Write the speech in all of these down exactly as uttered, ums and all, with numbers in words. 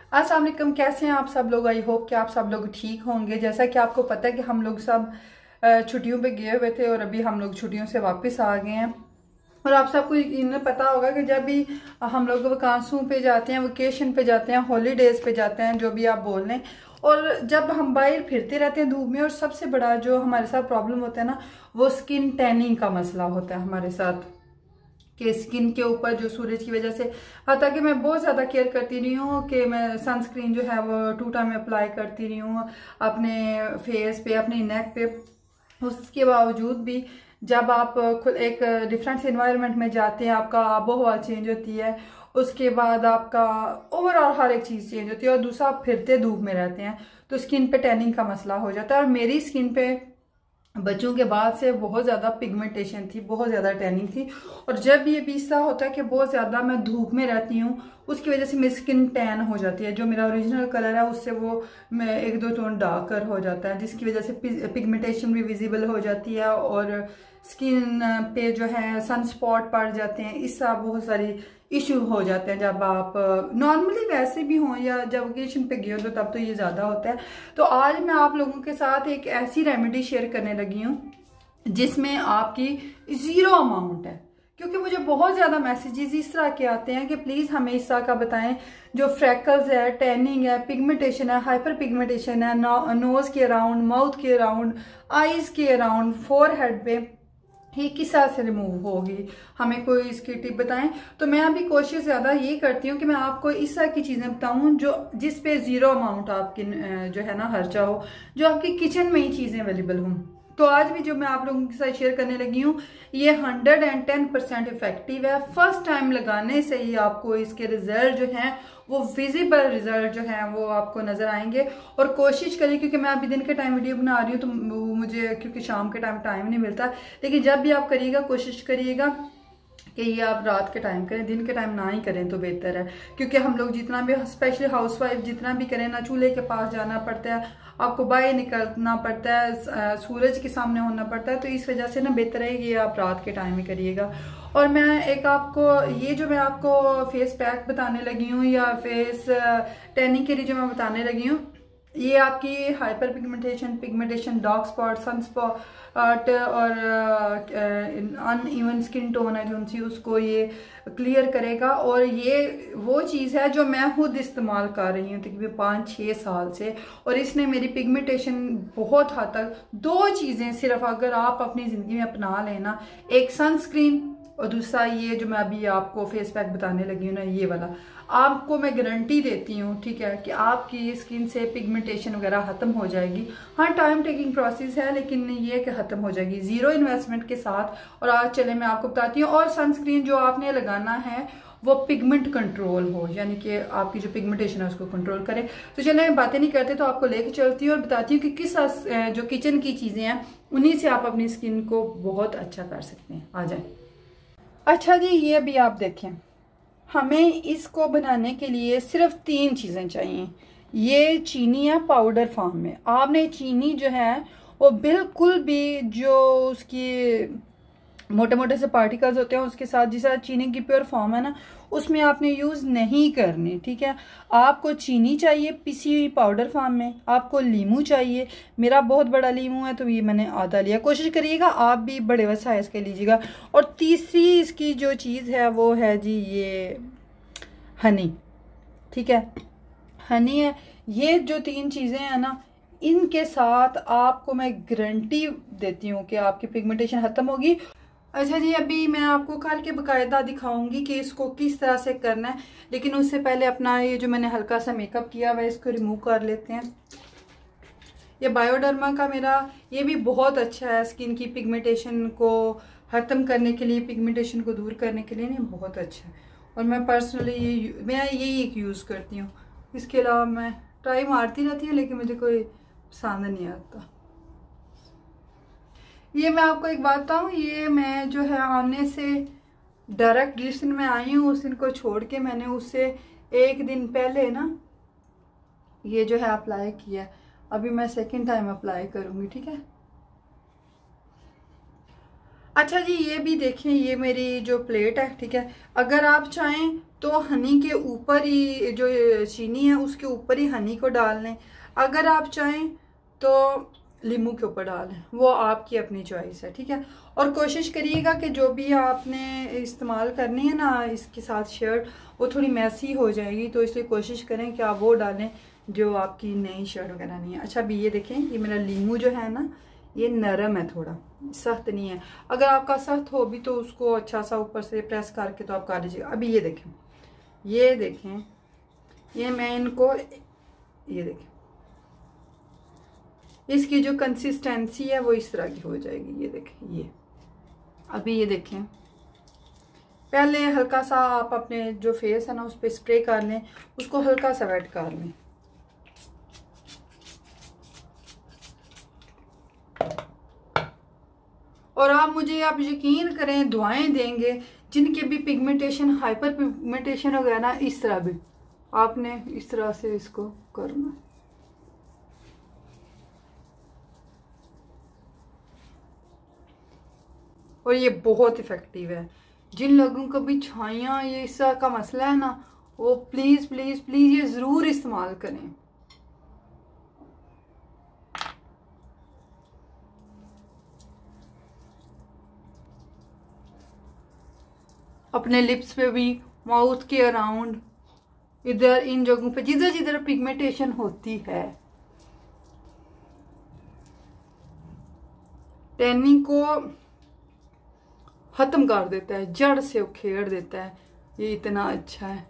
अस्सलाम वालेकुम, कैसे हैं आप सब लोग। आई होप कि आप सब लोग ठीक होंगे। जैसा कि आपको पता है कि हम लोग सब छुट्टियों पे गए हुए थे और अभी हम लोग छुट्टियों से वापस आ गए हैं। और आप सबको इन्हें पता होगा कि जब भी हम लोग वकांसों पे जाते हैं, वेकेशन पे जाते हैं, हॉलीडेज पे जाते हैं, जो भी आप बोल लें, और जब हम बाहर फिरते रहते हैं धूप में, और सबसे बड़ा जो हमारे साथ प्रॉब्लम होता है ना, वो स्किन टैनिंग का मसला होता है हमारे साथ। कि स्किन के ऊपर जो सूरज की वजह से, हालांकि कि मैं बहुत ज़्यादा केयर करती रही हूँ कि मैं सनस्क्रीन जो है वो टू टाइम अप्लाई करती रही हूँ अपने फेस पे, अपने नेक पे। उसके बावजूद भी जब आप खुद एक डिफरेंट इन्वायरमेंट में जाते हैं, आपका आबो हवा चेंज होती है, उसके बाद आपका ओवरऑल हर एक चीज़ चेंज होती है, और दूसरा आप फिरते धूप में रहते हैं तो स्किन पे टैनिंग का मसला हो जाता है। और मेरी स्किन पे बच्चों के बाद से बहुत ज़्यादा पिगमेंटेशन थी, बहुत ज़्यादा टैनिंग थी। और जब ये भी ऐसा होता है कि बहुत ज़्यादा मैं धूप में रहती हूँ, उसकी वजह से मेरी स्किन टैन हो जाती है। जो मेरा ओरिजिनल कलर है उससे वो मैं एक दो टोन डार्कर हो जाता है, जिसकी वजह से पिगमेंटेशन भी विजिबल हो जाती है और स्किन पे जो है सन स्पॉट पड़ जाते हैं। इससे बहुत सारी इशू हो जाते हैं जब आप नॉर्मली वैसे भी हों या जब वेकेशन पे गए हो तो तब तो ये ज़्यादा होता है। तो आज मैं आप लोगों के साथ एक ऐसी रेमेडी शेयर करने लगी हूँ जिसमें आपकी ज़ीरो अमाउंट है, क्योंकि मुझे बहुत ज़्यादा मैसेजेस इस तरह के आते हैं कि प्लीज़ हमें इस तरह का बताएं जो फ्रैकल्स है, टैनिंग है, पिगमेंटेशन है, हाइपर पिगमेंटेशन है, नोज़ के अराउंड, माउथ के अराउंड, आईज़ के अराउंड, फोरहेड पे, ये किस तरह से रिमूव होगी, हमें कोई इसकी टिप बताएं। तो मैं अभी कोशिश ज़्यादा ये करती हूँ कि मैं आपको इस तरह की चीज़ें बताऊँ जो जिस पे ज़ीरो अमाउंट आपकी जो है ना खर्चा हो, जो आपकी किचन में ही चीज़ें अवेलेबल हों। तो आज भी जो मैं आप लोगों के साथ शेयर करने लगी हूँ ये hundred and ten percent effective है। फर्स्ट टाइम लगाने से ही आपको इसके रिजल्ट जो हैं वो विजिबल रिजल्ट जो हैं वो आपको नजर आएंगे। और कोशिश करिए, क्योंकि मैं अभी दिन के टाइम वीडियो बना रही हूँ तो मुझे क्योंकि शाम के टाइम टाइम नहीं मिलता, लेकिन जब भी आप करिएगा कोशिश करिएगा कि ये आप रात के टाइम करें, दिन के टाइम ना ही करें तो बेहतर है। क्योंकि हम लोग जितना भी, स्पेशली हाउसवाइफ जितना भी करें ना, चूल्हे के पास जाना पड़ता है, आपको बाहर निकलना पड़ता है, सूरज के सामने होना पड़ता है, तो इस वजह से ना बेहतर है कि आप रात के टाइम में करिएगा। और मैं एक आपको ये जो मैं आपको फेस पैक बताने लगी हूँ या फेस टैनिंग के लिए जो मैं बताने लगी हूँ, ये आपकी hyper pigmentation, pigmentation, dark spot, sun spot और अनइवन स्किन टोन है जो उनसी, उसको ये क्लियर करेगा। और ये वो चीज़ है जो मैं खुद इस्तेमाल कर रही हूँ तकरीबन पाँच छः साल से, और इसने मेरी पिगमेंटेशन बहुत हद तक, दो चीज़ें सिर्फ अगर आप अपनी ज़िंदगी में अपना लेना, एक सनस्क्रीन और दूसरा ये जो मैं अभी आपको फेस पैक बताने लगी हूँ ना, ये वाला, आपको मैं गारंटी देती हूँ, ठीक है, कि आपकी स्किन से पिगमेंटेशन वगैरह ख़त्म हो जाएगी। हाँ, टाइम टेकिंग प्रोसेस है, लेकिन ये कि ख़त्म हो जाएगी ज़ीरो इन्वेस्टमेंट के साथ। और आज चले मैं आपको बताती हूँ। और सनस्क्रीन जो आपने लगाना है वो पिगमेंट कंट्रोल हो, यानी कि आपकी जो पिगमेंटेशन है उसको कंट्रोल करे। तो चले बातें नहीं करते, तो आपको लेके चलती हूँ और बताती हूँ कि किस जो किचन की चीज़ें हैं उन्हीं से आप अपनी स्किन को बहुत अच्छा कर सकते हैं। आ जाए। अच्छा जी, ये भी आप देखें, हमें इसको बनाने के लिए सिर्फ तीन चीज़ें चाहिए। ये चीनी है पाउडर फॉर्म में। आपने चीनी जो है वो बिल्कुल भी जो उसकी मोटे मोटे से पार्टिकल्स होते हैं उसके साथ, जिस चीनी की प्योर फॉर्म है ना, उसमें आपने यूज़ नहीं करनी, ठीक है। आपको चीनी चाहिए पिसी हुई पाउडर फॉर्म में, आपको लीमू चाहिए। मेरा बहुत बड़ा लीमू है तो ये मैंने आधा लिया, कोशिश करिएगा आप भी बड़े साइज़ के लीजिएगा। और तीसरी इसकी जो चीज़ है वो है जी ये हनी, ठीक है, हनी है। ये जो तीन चीज़ें हैं ना, इनके साथ आपको मैं गारंटी देती हूँ कि आपकी पिगमेंटेशन ख़त्म होगी। अच्छा जी, अभी मैं आपको करके बाकायदा दिखाऊंगी कि इसको किस तरह से करना है, लेकिन उससे पहले अपना ये जो मैंने हल्का सा मेकअप किया हुआ है इसको रिमूव कर लेते हैं। ये बायोडर्मा का मेरा ये भी बहुत अच्छा है स्किन की पिगमेंटेशन को ख़त्म करने के लिए, पिगमेंटेशन को दूर करने के लिए, नहीं बहुत अच्छा है। और मैं पर्सनली ये मैं यही एक यूज़ करती हूँ। इसके अलावा मैं ट्राई मारती रहती हूँ लेकिन मुझे कोई पसंद नहीं आता। ये मैं आपको एक बात बताऊँ, ये मैं जो है आने से डायरेक्ट जिस दिन मैं आई हूँ उस दिन को छोड़ के मैंने उससे एक दिन पहले ना ये जो है अप्लाई किया। अभी मैं सेकंड टाइम अप्लाई करूँगी, ठीक है। अच्छा जी, ये भी देखें, ये मेरी जो प्लेट है, ठीक है, अगर आप चाहें तो हनी के ऊपर ही, जो चीनी है उसके ऊपर ही हनी को डाल लें। अगर आप चाहें तो लीमू के ऊपर डाल लें, वो आपकी अपनी चॉइस है, ठीक है। और कोशिश करिएगा कि जो भी आपने इस्तेमाल करनी है ना इसके साथ शर्ट, वो थोड़ी मैसी हो जाएगी, तो इसलिए कोशिश करें कि आप वो डालें जो आपकी नई शर्ट वगैरह नहीं है। अच्छा अभी ये देखें, ये मेरा लीमू जो है ना ये नरम है, थोड़ा सख्त नहीं है। अगर आपका सख्त हो भी तो उसको अच्छा सा ऊपर से प्रेस करके तो आप कर लीजिएगा। अभी ये देखें, ये देखें, ये मैं इनको, ये देखें, इसकी जो कंसिस्टेंसी है वो इस तरह की हो जाएगी। ये देखें, ये अभी ये देखें, पहले हल्का सा आप अपने जो फेस है ना उस पर स्प्रे कर लें, उसको हल्का सा वेट कर लें। और आप मुझे आप यकीन करें दुआएं देंगे, जिनके भी पिगमेंटेशन, हाइपर पिगमेंटेशन वगैरह ना, इस तरह भी आपने इस तरह से इसको करना। और ये बहुत इफेक्टिव है। जिन लोगों को भी छाइयाँ ये इस तरह का मसला है ना, वो प्लीज प्लीज प्लीज ये जरूर इस्तेमाल करें। अपने लिप्स पे भी, माउथ के अराउंड, इधर इन जगहों पे जिधर जिधर पिगमेंटेशन होती है, टैनिंग को खत्म कर देता है, जड़ से उखेड़ देता है। ये इतना अच्छा है।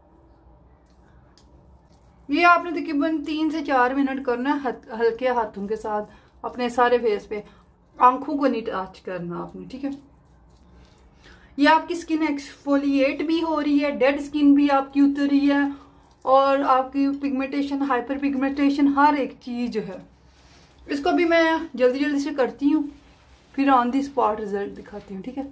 ये आपने तकरीबन तीन से चार मिनट करना है हल्के हाथों के साथ अपने सारे फेस पे, आंखों को नहीं टच करना आपने, ठीक है। ये आपकी स्किन एक्सफोलिएट भी हो रही है, डेड स्किन भी आपकी उतर रही है, और आपकी पिगमेंटेशन, हाइपर पिगमेंटेशन, हर एक चीज है। इसको भी मैं जल्दी जल्दी से करती हूँ, फिर ऑन दी स्पॉट रिजल्ट दिखाती हूँ, ठीक है।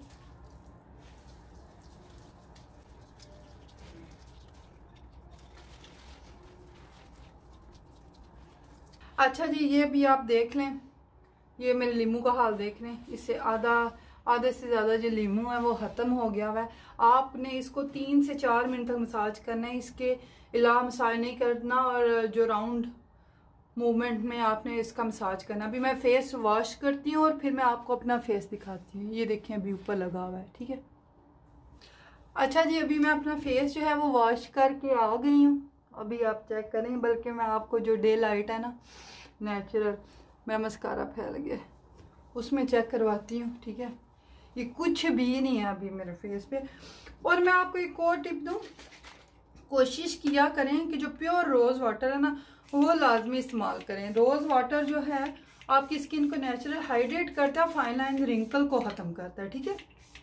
अच्छा जी, ये भी आप देख लें, ये मेरे लीमू का हाल देख लें, इससे आधा आधे से ज़्यादा जो लीमू है वो ख़त्म हो गया हुआ है। आपने इसको तीन से चार मिनट तक मसाज करना है, इसके अलावा मसाज नहीं करना, और जो राउंड मूवमेंट में आपने इसका मसाज करना। अभी मैं फेस वॉश करती हूँ और फिर मैं आपको अपना फेस दिखाती हूँ। ये देखें अभी ऊपर लगा हुआ है, ठीक है। अच्छा जी, अभी मैं अपना फेस जो है वो वॉश करके आ गई हूँ। अभी आप चेक करें, बल्कि मैं आपको जो डे लाइट है ना नेचुरल, मेरा मस्कारा फैल गया, उसमें चेक करवाती हूँ, ठीक है। ये कुछ भी नहीं है अभी मेरे फेस पे। और मैं आपको एक और टिप दूँ, कोशिश किया करें कि जो प्योर रोज़ वाटर है ना वो लाजमी इस्तेमाल करें। रोज़ वाटर जो है आपकी स्किन को नेचुरल हाइड्रेट करता है, फाइन लाइन रिंकल को ख़त्म करता है, ठीक है।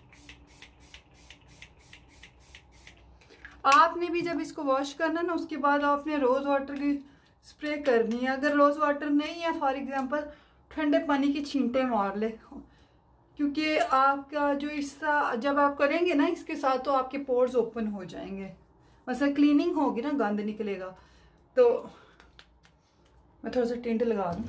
आपने भी जब इसको वॉश करना ना, उसके बाद आपने रोज़ वाटर की स्प्रे करनी है। अगर रोज़ वाटर नहीं है, फॉर एग्जांपल ठंडे पानी की छींटे मार ले, क्योंकि आपका जो इसका जब आप करेंगे ना इसके साथ, तो आपके पोर्स ओपन हो जाएंगे, मतलब क्लीनिंग होगी ना, गंद निकलेगा। तो मैं थोड़ा सा टिंट लगा दूँ।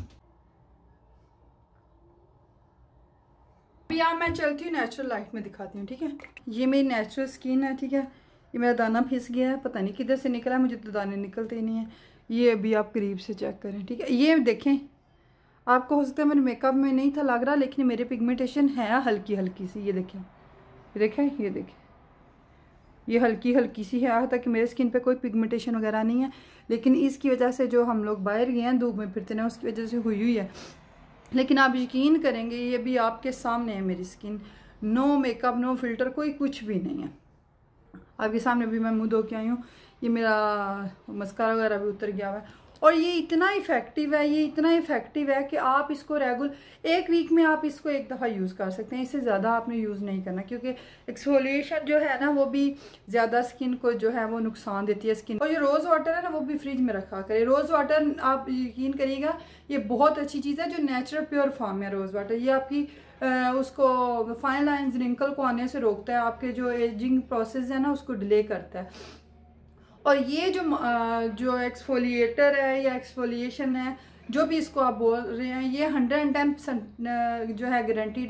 अभी यहाँ मैं चलती हूँ नेचुरल लाइट में दिखाती हूँ, ठीक है। ये मेरी नेचुरल स्किन है, ठीक है। ये मेरा दाना फिस गया है, पता नहीं किधर से निकला है, मुझे तो दाने निकलते ही नहीं है। ये अभी आप करीब से चेक करें, ठीक है। ये देखें, आपको हो सकता है मेरे मेकअप में नहीं था लग रहा, लेकिन मेरे पिगमेंटेशन है हल्की हल्की सी। ये देखें, ये देखें, ये देखें, ये हल्की हल्की सी है। यहाँ तक कि मेरे स्किन पे कोई पिगमेंटेशन वगैरह नहीं है, लेकिन इसकी वजह से जो हम लोग बाहर गए हैं, धूप में फिरते हैं, उसकी वजह से हुई हुई है। लेकिन आप यकीन करेंगे, ये भी आपके सामने है मेरी skin, no makeup, no filter, कोई कुछ भी नहीं है। आपके सामने भी मैं मुँह धो के आई हूँ। ये मेरा मस्कारा वगैरह भी उतर गया हुआ है। और ये इतना इफेक्टिव है, ये इतना इफेक्टिव है कि आप इसको रेगुलर एक वीक में आप इसको एक दफ़ा यूज़ कर सकते हैं। इससे ज़्यादा आपने यूज़ नहीं करना, क्योंकि एक्सफोलिएशन जो है ना वो भी ज़्यादा स्किन को जो है वो नुकसान देती है स्किन। और ये रोज़ वाटर है ना वो भी फ्रिज में रखा करें। रोज़ वाटर आप यकीन करिएगा ये बहुत अच्छी चीज़ है, जो नेचुरल प्योर फॉर्म है रोज़ वाटर। ये आपकी आ, उसको फाइन लाइन्स, रिंकल को आने से रोकता है, आपके जो एजिंग प्रोसेस है ना उसको डिले करता है। और ये जो जो एक्सफोलिएटर है या एक्सफोलिएशन है, जो भी इसको आप बोल रहे हैं, ये हंड्रेड एंड टेन परसेंट जो है गारंटीड है।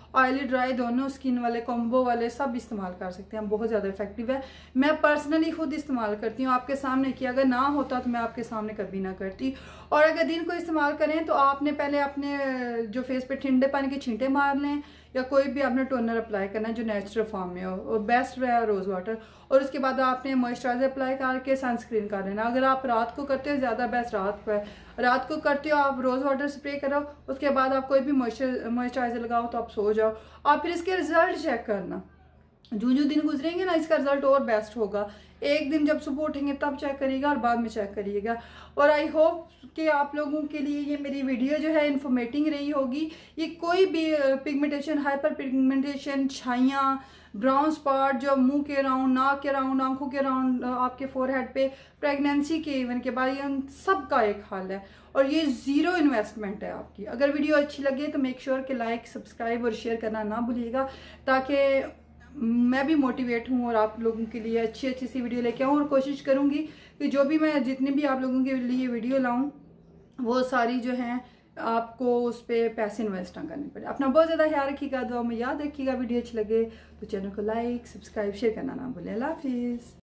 ऑयली ड्राई दोनों स्किन वाले कॉम्बो वाले सब इस्तेमाल कर सकते हैं, बहुत ज़्यादा इफेक्टिव है। मैं पर्सनली खुद इस्तेमाल करती हूँ आपके सामने कि अगर ना होता तो मैं आपके सामने कभी ना करती। और अगर दिन को इस्तेमाल करें तो आपने पहले अपने जो फेस पे ठंडे पानी के छींटे मार लें या कोई भी आपने टोनर अप्लाई करना है जो नेचुरल फॉर्म में हो, और बेस्ट है रोज़ वाटर। और उसके बाद आपने मॉइस्चराइजर अप्लाई करके सनस्क्रीन कर लेना। अगर आप रात को करते हो ज़्यादा बेस्ट रात को है, रात को करते हो आप रोज़ वाटर स्प्रे करो, उसके बाद आप कोई भी मॉइस्चराइजर लगाओ तो आप सो जाओ। आप फिर इसके रिजल्ट चेक करना, जो जो दिन गुजरेंगे ना इसका रिजल्ट और बेस्ट होगा। एक दिन जब सुबह उठेंगे तब चेक करिएगा और बाद में चेक करिएगा। और आई होप कि आप लोगों के लिए ये मेरी वीडियो जो है इन्फॉर्मेटिव रही होगी। ये कोई भी पिगमेंटेशन, हाइपर पिगमेंटेशन, छाइयाँ, ब्राउन स्पॉट जो मुंह के राउंड, नाक के राउंड, आंखों के राउंड, आपके फोरहेड पे, प्रेगनेंसी के इवन के बाद, ये सब का एक हाल है। और ये जीरो इन्वेस्टमेंट है आपकी। अगर वीडियो अच्छी लगे तो मेक श्योर कि लाइक, सब्सक्राइब और शेयर करना ना भूलिएगा, ताकि मैं भी मोटिवेट हूँ और आप लोगों के लिए अच्छी अच्छी सी वीडियो लेके आऊँ। और कोशिश करूँगी कि जो भी मैं जितनी भी आप लोगों के लिए वीडियो लाऊं वो सारी जो हैं आपको उस पर पैसे इन्वेस्ट ना करने पड़े। अपना बहुत ज़्यादा ख्याल रखिएगा, दुआ में याद रखिएगा। वीडियो अच्छी लगे तो चैनल को लाइक, सब्सक्राइब, शेयर करना ना भूलें। अल्लाह हाफिज़।